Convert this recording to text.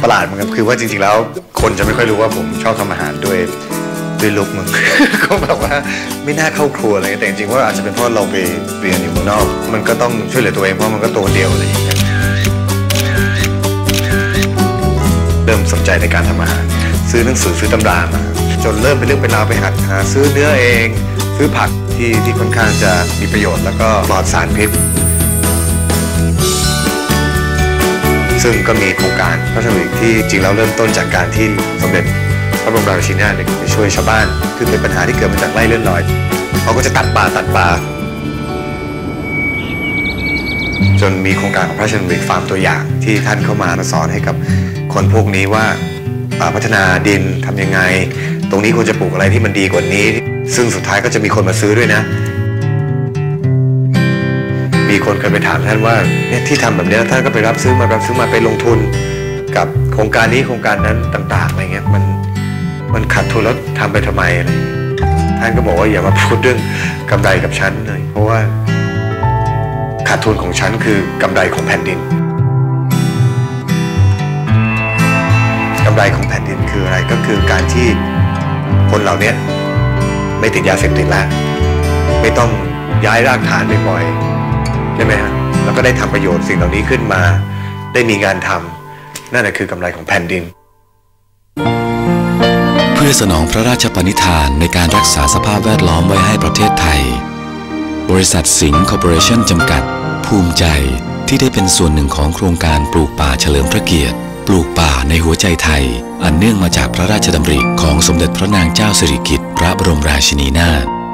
ประหลาดเหมือนกันคือว่าจริงๆแล้วคนจะไม่ค่อยรู้ว่าผมชอบทำอาหารด้วยลุกมึง ก็แบบว่าไม่น่าเข้าครัวอะไรแต่จริงๆว่าอาจจะเป็นเพราะเราไปเรียนอยู่เมืองนอกมันก็ต้องช่วยเหลือตัวเองเพราะมันก็ตัวเดียวอะไรอย่างเงี้ยเริ่มสนใจในการทำอาหารซื้อหนังสือซื้อตำรามาจนเริ่มเป็นเรื่องเป็นราวไปหัดหาซื้อเนื้อเองซื้อผักที่ค่อนข้างจะมีประโยชน์แล้วก็ปลอดสารพิษซึ่งก็มีโครงการพระราชดำริที่จริงแล้วเริ่มต้นจากการที่สมเด็จพระบรมราชินีนาถไปช่วยชาวบ้านคือเป็นปัญหาที่เกิดมาจากไร่เลื่อนลอยเขาก็จะตัดป่าจนมีโครงการของพระราชดำริฟาร์มตัวอย่างที่ท่านเข้ามาสอนให้กับคนพวกนี้ว่าพัฒนาดินทำยังไงตรงนี้ควรจะปลูกอะไรที่มันดีกว่านี้ซึ่งสุดท้ายก็จะมีคนมาซื้อด้วยนะมีคนเคยไปถามท่านว่าเนี่ยที่ทำแบบนี้ท่านก็ไปรับซื้อมาไปลงทุนกับโครงการนี้โครงการนั้นต่างๆอะไรเงี้ยมันขาดทุนแล้วทำไปทำไมอะไรท่านก็บอกว่าอย่ามาพูดเรื่องกำไรกับฉันเลยเพราะว่าขาดทุนของฉันคือกำไรของแผ่นดินกำไรของแผ่นดินคืออะไรก็คือการที่คนเหล่านี้ไม่ติดยาเสพติดแล้วไม่ต้องย้ายรากฐานบ่อยๆใช่ไหมฮะแล้วก็ได้ทำประโยชน์สิ่งเหล่านี้ขึ้นมาได้มีงานทำนั่นแหละคือกำไรของแผ่นดินเพื่อสนองพระราชปณิธานในการรักษาสภาพแวดล้อมไว้ให้ประเทศไทยบริษัทสิงห์คอร์ปอเรชั่นจำกัดภูมิใจที่ได้เป็นส่วนหนึ่งของโครงการปลูกป่าเฉลิมพระเกียรติปลูกป่าในหัวใจไทยอันเนื่องมาจากพระราชดำริของสมเด็จพระนางเจ้าสิริกิติ์พระบรมราชินีนาถ